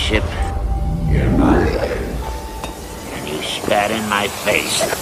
spaceship, you're mine. And you spat in my face.